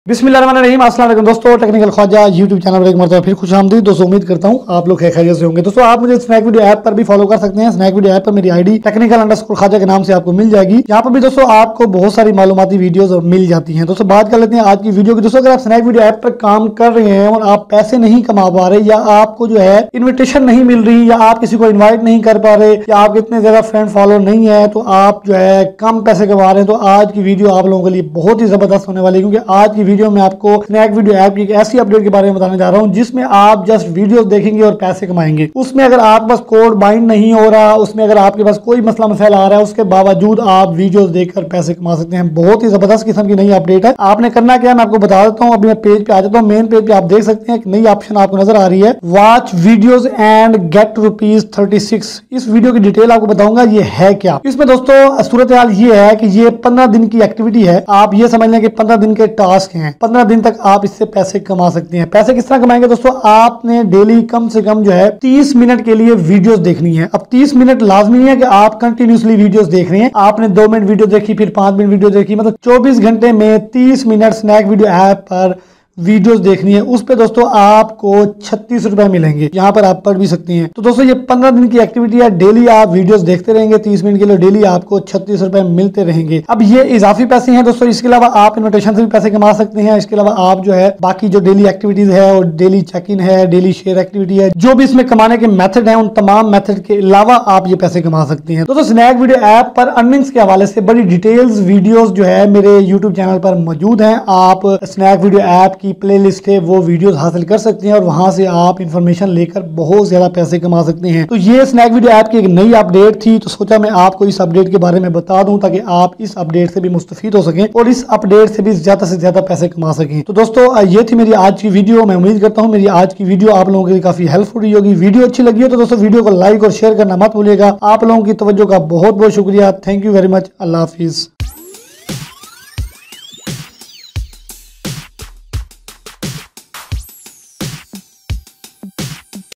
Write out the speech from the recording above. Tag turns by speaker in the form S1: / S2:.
S1: बिस्मिल्लाहिर्रहमानिर्रहीम, अस्सलाम वालेकुम दोस्तों। टेक्निकल ख्वाजा यूट्यूब चैनल पर एक मरतबा फिर खुश आमदीद दोस्तों। उम्मीद करता हूँ आप लोग खैरियत से होंगे। दोस्तों आप मुझे स्नैक वीडियो ऐप पर भी फॉलो कर सकते हैं। स्नैक वीडियो ऐप पर मेरी आईडी टेक्निकल_ख्वाजा के नाम से आपको मिल जाएगी। यहाँ पर भी दोस्तों आपको बहुत सारी मालूमाती वीडियोस मिल जाती हैं। दोस्तों बात कर लेते हैं आज की वीडियो की। दोस्तों अगर आप स्नैक वीडियो ऐप पर काम कर रहे हैं और आप पैसे नहीं कमा पा रहे, या आपको जो है इन्विटेशन नहीं मिल रही, या आप किसी को इन्वाइट नहीं कर पा रहे, या आपके इतने ज्यादा फ्रेंड फॉलो नहीं है, तो आप जो है कम पैसे कमा रहे हैं, तो आज की वीडियो आप लोगों के लिए बहुत ही जबरदस्त होने वाली है। क्योंकि आज की वीडियो में आपको स्नैक वीडियो ऐप की ऐसी अपडेट के बारे में बताने जा रहा हूं जिसमें आप जस्ट वीडियोस देखेंगे और पैसे कमाएंगे। उसमें अगर आप बस कोड बाइंड नहीं हो रहा, उसमें अगर आपके पास कोई मसला मसाइल आ रहा है, उसके बावजूद आप वीडियोस देखकर पैसे कमा सकते हैं। बहुत ही जबरदस्त किस्म की नई अपडेट है। आपने करना क्या है मैं आपको बता देता हूं। अभी मैं पेज पे आ जाता हूं। मेन पेज पे आप देख सकते हैं एक नई ऑप्शन आपको नजर आ रही है, वॉच वीडियोज एंड गेट ₹36। इस वीडियो की डिटेल आपको बताऊंगा ये है क्या। इसमें दोस्तों सूरत हाल ये है कि ये 15 दिन की एक्टिविटी है। आप ये समझ लें कि 15 दिन के टास्क हैं। 15 दिन तक आप इससे पैसे कमा सकते हैं। पैसे किस तरह कमाएंगे दोस्तों? आपने डेली कम से कम जो है 30 मिनट के लिए वीडियोस देखनी है। अब 30 मिनट लाजमी नहीं है कि आप कंटिन्यूसली वीडियोस देख रहे हैं। आपने 2 मिनट वीडियो देखी, फिर 5 मिनट वीडियो देखी, मतलब 24 घंटे में 30 मिनट स्नैक वीडियो ऐप पर वीडियोस देखनी है। उस पे दोस्तों आपको 36 रुपए मिलेंगे। यहाँ पर आप पढ़ भी सकती हैं। तो दोस्तों ये 15 दिन की एक्टिविटी है। डेली आप वीडियोस देखते रहेंगे 30 मिनट के लिए, डेली आपको 36 रुपए मिलते रहेंगे। अब ये इजाफी पैसे हैं दोस्तों। इसके अलावा आप इन्विटेशन से भी पैसे कमा सकते हैं। इसके अलावा आप जो है बाकी जो डेली एक्टिविटीज है और डेली चेक इन है, डेली शेयर एक्टिविटी है, जो भी इसमें कमाने के मेथड है, उन तमाम मेथड के अलावा आप ये पैसे कमा सकते हैं। दोस्तों स्नैक वीडियो ऐप पर अर्निंग्स के हवाले से बड़ी डिटेल्स वीडियोस जो है मेरे यूट्यूब चैनल पर मौजूद है। आप स्नैक वीडियो ऐप की प्ले लिस्ट है वो वीडियोस हासिल कर सकते हैं और वहां से आप इंफॉर्मेशन लेकर बहुत ज्यादा पैसे कमा सकते हैं। तो ये स्नैक वीडियो ऐप की एक नई अपडेट थी, तो सोचा मैं आपको इस अपडेट के बारे में बता दूं ताकि आप इस अपडेट से भी मुस्तफीद हो सकें और इस अपडेट से भी ज्यादा पैसे कमा सकें। तो दोस्तों ये थी मेरी आज की वीडियो। मैं उम्मीद करता हूँ मेरी आज की वीडियो आप लोगों के लिए काफी हेल्पफुल रही होगी। वीडियो अच्छी लगी हो तो दोस्तों वीडियो को लाइक और शेयर करना मत भूलिएगा। आप लोगों की तवज्जो का बहुत बहुत शुक्रिया। Thank you very much. अल्लाह हाफिज।